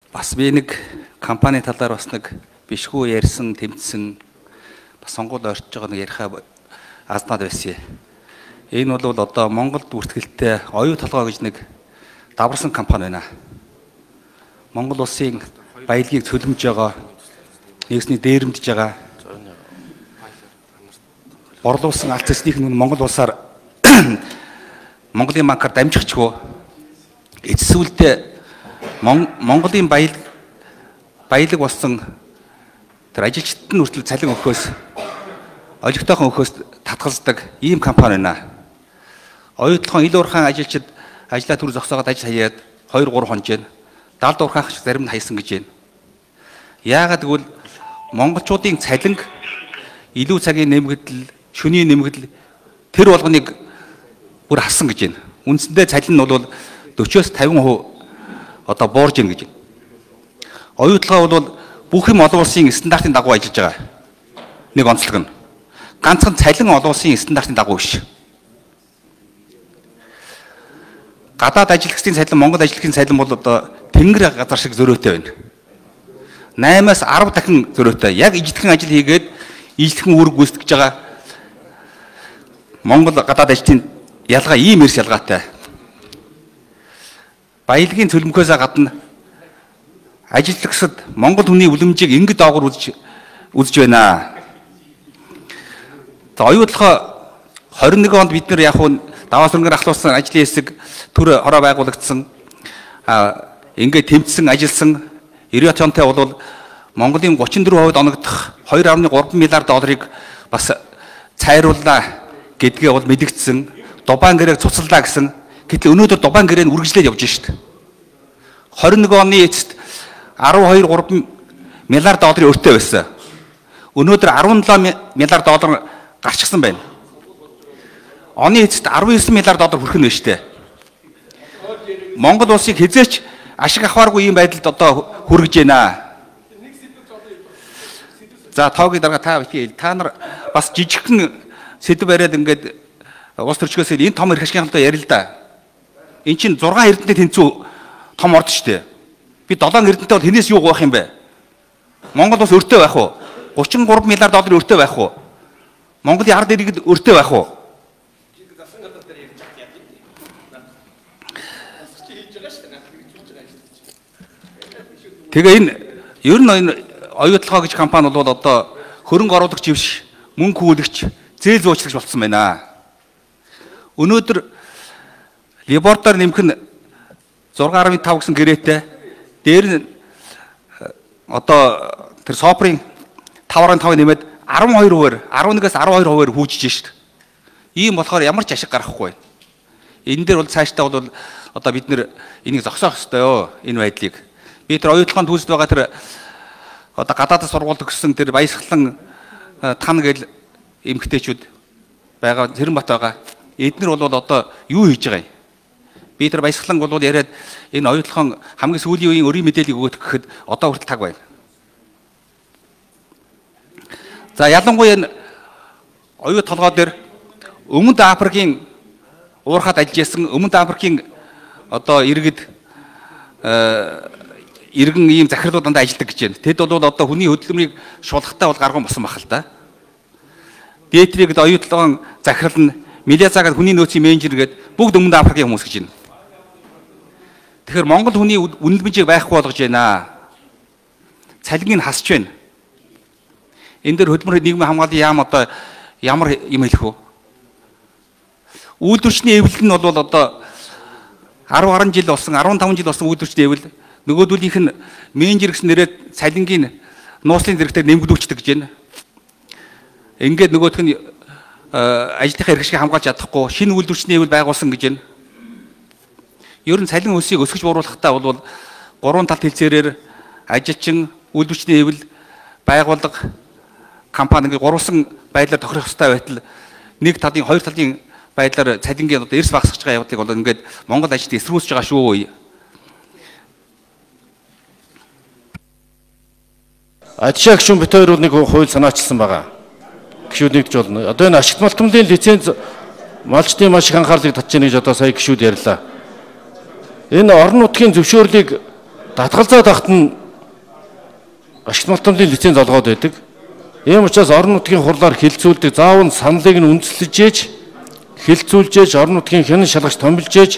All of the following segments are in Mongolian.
Бас би нэг компани талаар бас нэг бишгүй ярьсан, тэмцсэн бас сонгуульд орчиж байгаа нэг ярихаа азнаад байсан. Энэ бол одоо Монголд бүртгэлтэй оюу толгой гэж нэг даварсан компани байна. Монгол улсын баялагийг цөлмж байгаа, нэгсний дээрэмдж байгаа. Борлуулсан алт цэцнийг нь Монгол улсаар Монголын банкар дамжихчгүй эцсүүлдээ Монголын баялаг болсон тэр ажилчдад нь хүртэл цалин өгөхөөс олигтойхон өгөхөөс татгалздаг ийм компани байна. Оюутлахын ил уурхайн ажилчид ажлаа төр зогсоогоод ажил хаяад 2-3 хонжээ. Далд уурхайх зарим нь хайсан гэж байна. Яагаад гэвэл монголчуудын цалинг илүү цагийн нэмэгдэл, шөнийн нэмэгдэл тэр болгоныг бүр хасан гэж байна. Үндсэндээ цалин нь бол 40-50% одоо буурж ийн гэж. Оюутлага бол бүх юм олон улсын стандартын дагуу ажиллаж байгаа. Нэг онцлог нь ганцхан цалин олон улсын стандартын дагуу биш. Гадаад ажилчдын цалин, Монгол ажилчдын цалин бол одоо тэнгэр газар шиг зөрөөтэй байна. 8-аас 10 дахин зөрөөтэй. Яг ижлэхэн ажил хийгээд ижлэхэн үүрэг гүйцэтгэж байгаа Монгол гадаад ажилчдын ялгаа ийм эрс ялгаатай. Баялагын цөлмөхөөс гадна ажилтлагчид Монгол хүний үлэмжийг ингээд доогуур үзэж байна. За оюутлахаа 21 онд бид нэр яг нь даваа сүргээр ахлуулсан ажлын хэсэг төр хороо байгуулагдсан. Ингээд тэмцсэн, ажилласан 90 онтой бол Монголын 34% оногдох 2.3 миллиард долларыг бас цайрууллаа гэдгээ бол мэдгдсэн. Дубайн гэрээг цуцлаа гэсэн. Гэтэл өнөөдөр Дубайн гэрээг үргэлжлээд явж шít. 21 оны эцэст 12-3 миллиард долларын өртөө байсан. Өнөөдөр 17 миллиард доллар гарчихсан байна. Оны эцэст 19 миллиард доллар хүрэх нь штэ. Монгол улсыг хязгаарч ашиг авахааргүй ийм байдалд одоо хүргэж байна. За тоогийн дарга та нар бас жижигхэн сэдв бариад ингээд улс төрчгөөс энэ том эрх ашигтай ярил л да. Эн чинь 6 эрдэнэтэй тэнцүү том орд штэ. Би 7 эрдэнэтэй бол хинээс юу гоох юм бэ? Монгол бас өртөө байх уу? 33 миллиард долларын өртөө байх уу? Монголын ард иргэд өртөө байх уу? Тэгээ энэ ер нь энэ оюутлахаа гэж компани бол одоо хөрөнгө оруулагч биш, мөнгө хүүлэгч, зээл зуучлагч болсон байна. Өнөөдөр Либордоор нэмэх нь 6.5 гэсэн гэрээтэй дээр нь одоо тэр Сопрын 5.5 нэмээд 12%-аар 11-аас 12%-аар хүүжиж шít. Ийм болохоор ямар ч ашиг гарахгүй. Энэ дээр бол цаашдаа бол одоо бид нэр энийг зогсоох ёстой ёо энэ байдлыг. Би тэр оюутлахын төлөвлөлд байгаа тэр одоо гадаадас сургуульд өгсөн тэр баясгалан тань гэл эмгтээчүүд байгаа Тэрэнбат байгаа. Эднэр бол одоо юу хийж байгаа юм? Би тэр баясгалан бол яриад энэ оюутлахын хамгийн сүүлийн үеийн өрийн мэдээллийг өгөх гэхэд одоо хүртэл таг байна. За ялангуяа энэ оюу толгой дээр Өмнөд Африкийн уурхад ажиллаж байсан Өмнөд Африкийн одоо иргэд иргэн ийм захирлууд дандаа ажилладаг гэж байна. Тэд бол одоо хүний хөдөлмөрийг шулахтаа бол гаргуун босон бахал та. Дээтрийг оюутлогын захирал нь Милиацагаад хүний нөөцийн менежер гээд бүгд Өмнөд Африкийн хүмүүс гэж байна. Тэгэхээр Монгол хүний үнэл мэжийг байхгүй болгож байна. Цалиныг хасч байна. Энэ дээр хөдөлмөрийн нийгмийн хамгааллын яам одоо ямар юм хэлэх вэ? Үйлдвэрчний эвлэл нь бол одоо 10 жил болсон, 15 жил болсон үйлдвэрчний эвлэл нөгөөдүүлийнх нь менежер гэсэн нэрээр цалингийн нууцлын зэрэгтээр нэмэгдүүлчихдэг гэж байна. Ингээд нөгөөх нь ажлынхаа эрх ашиг хамгаалж чадахгүй шинэ үйлдвэрчний эвлэл байгуулсан гэж байна. Ер нь цалин өсийг өсгөж бууруулахдаа бол 3 талт хэлцээрээр ажилчин, үйлдвэрчний эвлэл, байгууллага, компани ингээд гурван байдлаар тохирох ёстой байтал нэг талын хоёр талын байдлаар цалингийн одоо эрс багасгаж байгаа явдлыг бол ингээд Монгол ажилтнууд эсрүүцэж байгаа шүү. Адшаа гишүүн бит хоёр нэг хууль санаачилсан байгаа. Гишүүд нэгдэж болно. Одоо энэ ашигт малтмлын лиценз малчдын маш их анхаарлыг татж байгаа гэж одоо сая гишүүд ярьлаа. Энэ орон нутгийн зөвшөөрлийг татгалзаад ахт нь ашигт малтмын лиценз олгоод байдаг. Ийм учраас орон нутгийн хурлаар хилцүүлдэг заавал саналыг нь үндэслэж ээж хилцүүлж ээж орон нутгийн хянан шалгаж томилж ээж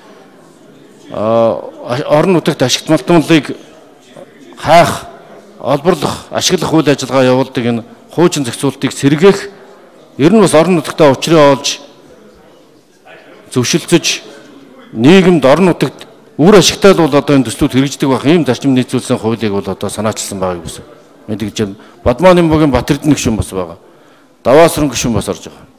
орон нутагт ашигт малтмыг хаах, олборлох, ашиглах үйл ажиллагаа явуулдаг энэ хуучин зохицуултыг сэргээх, ер нь бас орон нутагтаа учраа олж зөвшөлдөж нийгэмд орон нутагт үр ашигтай л бол одоо энэ төслүүд хэрэгждэг байх ийм зарчим нийцүүлсэн хуулийг бол одоо санаачилсан байгааг бүс. Мэдээж Бадмааны мөгийн Батэрдэн гишүүн бас байгаа. Даваасран гишүүн бас орж байгаа.